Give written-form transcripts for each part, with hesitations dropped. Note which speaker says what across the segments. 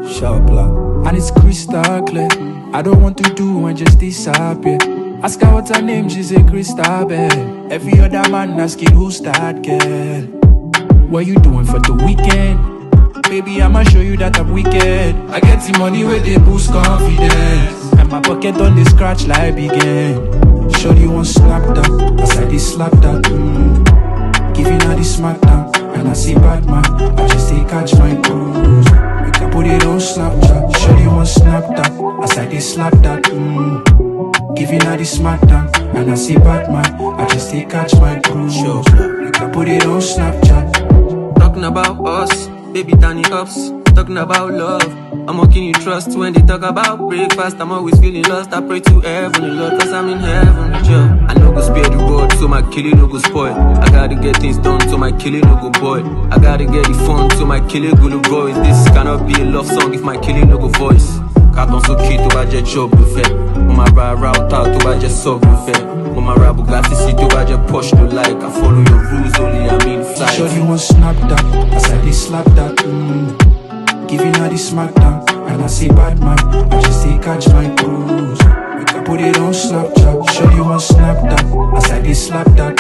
Speaker 1: Sharp block. And it's crystal clear. I don't want to do and just disappear. Ask her what's her name, she say Christabel. Every other man asking who's that girl. What you doing for the weekend? Baby, I'ma show you that I'm wicked. I get the money where they boost confidence. And my pocket on the scratch like begin. Shorty won't snap that, as I did slap that. Giving her the smackdown, and I see Batman. I just take catch my cruise. We can put it on Snapchat. Shorty won't snap that, as I did slap that. Giving her the smackdown, and I see Batman. I just take catch my cruise. We can put it on Snapchat.
Speaker 2: Talking about us, baby Danny ups. Talking about love, I'm walking in trust. When they talk about breakfast, I'm always feeling lost. I pray to heaven, Lord, cause I'm in heaven with you. I no go spare the road, so my killing no go spoil. I gotta get things done, so my killing no go boil. I gotta get the fun, so my killing go no voice. This cannot be a love song if my killing no go voice. Carton sókè tó bá jẹ́ job ló fẹ́. Mo máa ra router tó bá jẹ́ sub ló fẹ́. Mo máa ra Bugatti sí tó bá jẹ́ Porsche ló like. I follow your rules only, I'm in flight.
Speaker 1: Shorty won't snap that, as I did slap that. Giving her the smackdown, and I see Batman. I just take catch my cruise. We can put it on Snapchat. Shorty won't snap that, as I did slap that.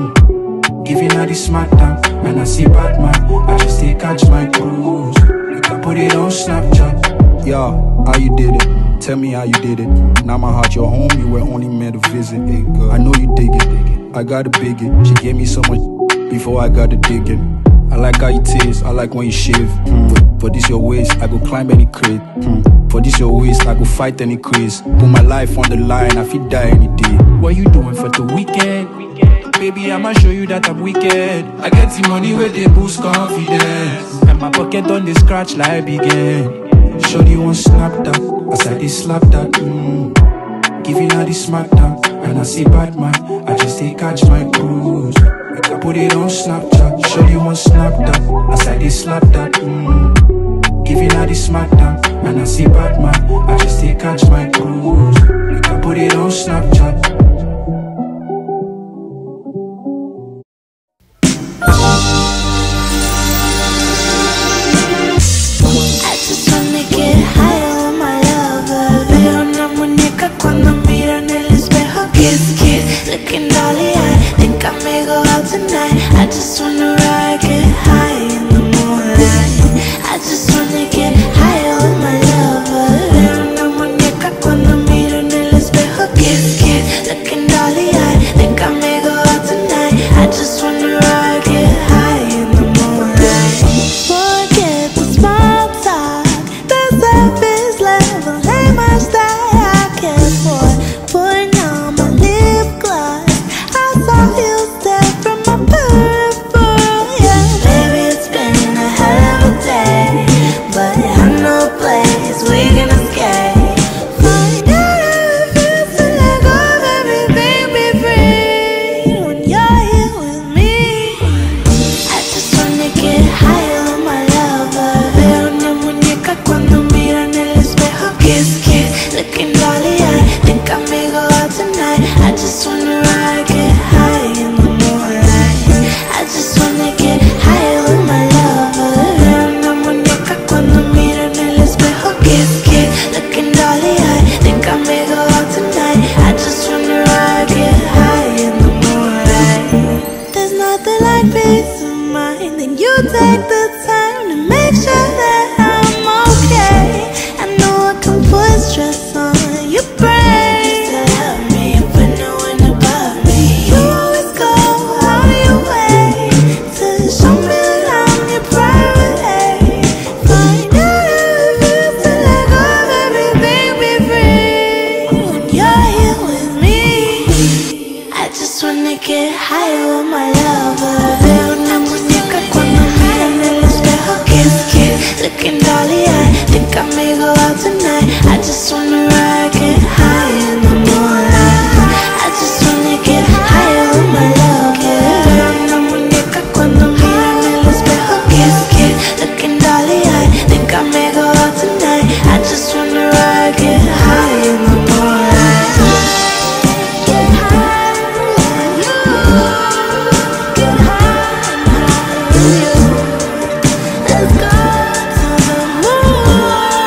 Speaker 1: Giving her the smackdown, and I see Batman. I just take catch my cruise. We can put it on Snapchat.
Speaker 3: Yo, how you did it? Tell me how you did it. Now my heart, your home, you were only meant to visit. I know you dig it. I gotta big it. She gave me so much before I got to digging. I like how you taste, I like when you shave. For this your waist, I go climb any crate. For this your waist, I go fight any craze. Put my life on the line, I feel die any day.
Speaker 1: What you doing for the weekend? Baby, I'ma show you that I'm wicked. I get the money where they boost confidence. And my pocket on the scratch like begin. Shorty won't snap that, as I did slap that. Giving her the smackdown, and I see Batman. I just take catch my cruise. We can put it on Snapchat. Shorty won't snap that, as I did slap that. Giving her the smackdown, and I see Batman. I just take catch my cruise. We can put it on Snapchat.
Speaker 4: Looking dolly eyed, think I may go out tonight. I just wanna ride, get high in the moonlight. I just wanna get high with my lover. Veo una muñeca cuando miro en el espejo. Kiss, looking dolly eyed, think I may go out tonight. I just wanna ride, get high in the moonlight. Forget the small talk, the surface level ain't much that I care for. Putting on my lip gloss, I saw you step from my peripheral, yeah. Baby, it's been a hell of a day, but I know a place we can escape. Find out how it feels to let go of everything, be free when you're here with me. I just wanna get higher with my lover. Veo una muñeca cuando miro en el espejo. Kiss, looking dolly eyed, think I may go out tonight. I just wanna ride, get high in the moonlight. I just wanna get higher with my lover. Veo una muñeca cuando miro en el espejo. Kiss, looking dolly eyed, think I may go out tonight. I just wanna ride, get high in the moonlight. There's nothing like peace of mind, and you take the time to make sure that I'm okay. I know I can put stress on your brain just to help me, but no one above me. You always go out of your way to show me that I'm your priority. Find out how it feels to let go of everything, be free when you're here with me. I just wanna get higher with my lover. Veo una muñeca cuando miro en el espejo. Kiss, looking dolly eyed, think I may go out tonight. I just wanna ride, get high in the moonlight. I just wanna get higher with my lover. Veo una muñeca cuando miro en el espejo. Kiss, looking dolly eyed, think I may go out tonight. I just wanna ride, get high in the moonlight. Get high with you, get high with you. Let's go to the moon.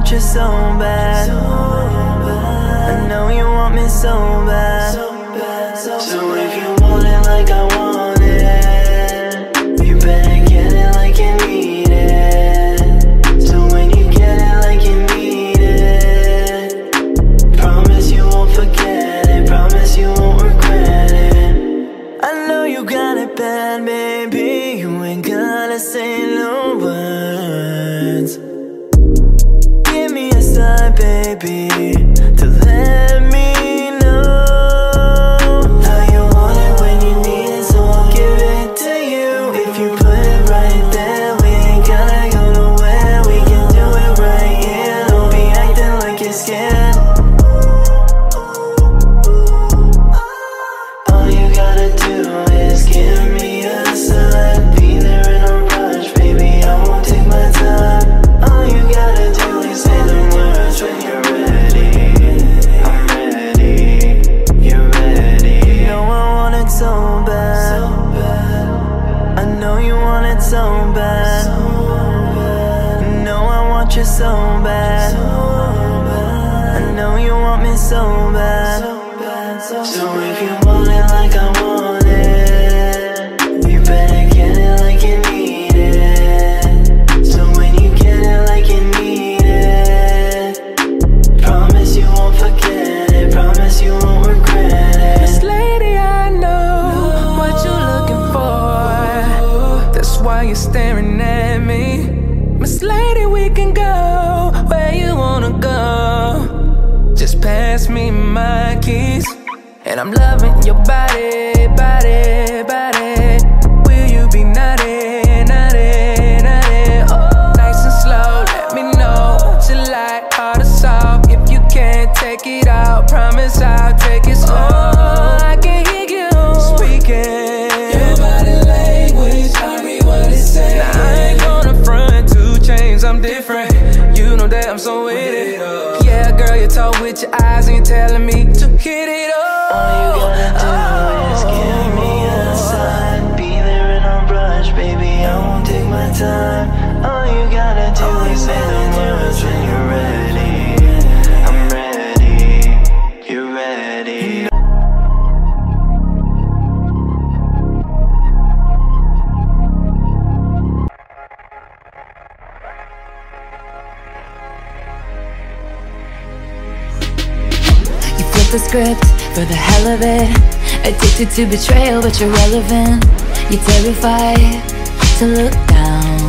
Speaker 5: want you so bad. I know you want me so bad. So if you want it like I want it, you better get it like you need it. So when you get it like you need it, promise you won't forget it, promise you won't regret it. I know you got it bad, baby, you ain't gotta say no words. Give me a sign, baby, to let me know how you want it when you need it, so I'll give it to you. If you put it right there, we ain't gotta go nowhere. We can do it right here, don't be acting like you're scared. All you gotta do is give me a sign. Be there in a rush, baby, I won't take my time. All you gotta do is say the words when you're ready. I'm ready, you're ready. You know I want it so bad. I know you want it so bad. You know I want you so bad. I know you want me so bad. So if you want it like I want it, you better get it like you need it. So when you get it like you need it, promise you won't forget it, promise you won't regret it.
Speaker 1: Miss Lady, I know what you're looking for. That's why you're staring at me. Miss Lady, we can go where you wanna go. Just pass me my keys, and I'm loving your body, body, body. Will you be naughty, naughty, naughty? Oh, nice and slow, let me know what you like, hard or soft. If you can't take it out, promise I'll take it slow. I can hear you speaking your body language, I read what it's saying. Now I ain't gonna front 2 chains, I'm different. You know that I'm so with it. Yeah, girl, you talk with your eyes and you're telling me to hit it up.
Speaker 5: All you gotta do is give me a sign. Be there in a rush, baby, I won't take my time. All you gotta do is say the words when you're ready. I'm ready, you're ready.
Speaker 4: You flip the script for the hell of it. Addicted to betrayal, but you're relevant. You're terrified to look down,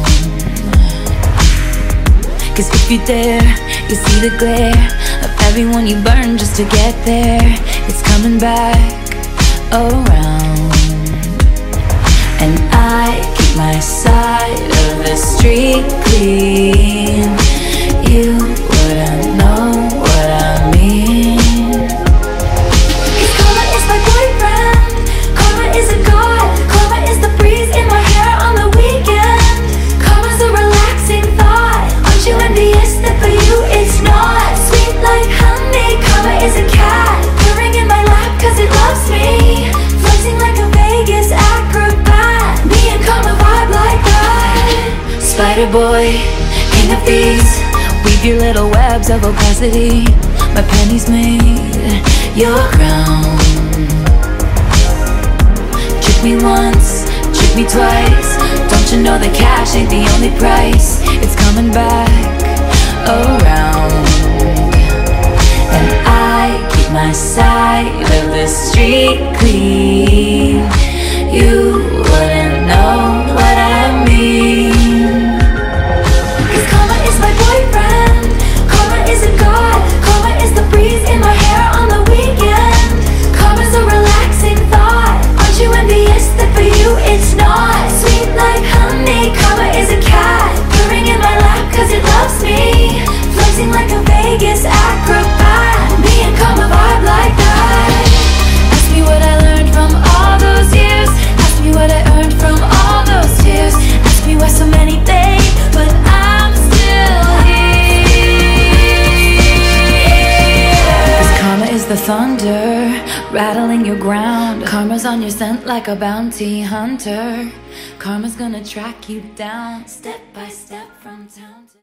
Speaker 4: 'cause if you dare, you see the glare of everyone you burn just to get there. It's coming back around, and I keep my side of the street clean. You wouldn't know what I mean. 'Cause karma is my boyfriend, karma is a god, karma is the breeze in my hair on the weekend. Karma's a relaxing thought, aren't you envious that for you it's not? Sweet like honey, karma is a cat, purring in my lap 'cause it loves me, flexing like a Vegas acrobat. Me and karma vibe like that. Spider boy, king of thieves, weave your little webs of opacity. My pennies made your crown. Trick me once, trick me twice. Don't you know that cash ain't the only price? It's coming back around, and I keep my side of the street clean. You wouldn't know what I mean. 'Cause karma is my boyfriend, karma is a god, karma is the breeze in my hair on the weekend. Karma's a relaxing thought, aren't you envious that for you it's not? Sweet like honey, karma is a cat, purring in my lap 'cause it loves me, flexing like a Vegas acrobat. Me and karma vibe like that. Ask me what I learned from all those years, ask me what I earned from all those tears. Ask me why so many think, but I'm still here. 'Cause karma is the thunder, rattling your ground. Karma's on your scent like a bounty hunter. Karma's gonna track you down, step by step from town to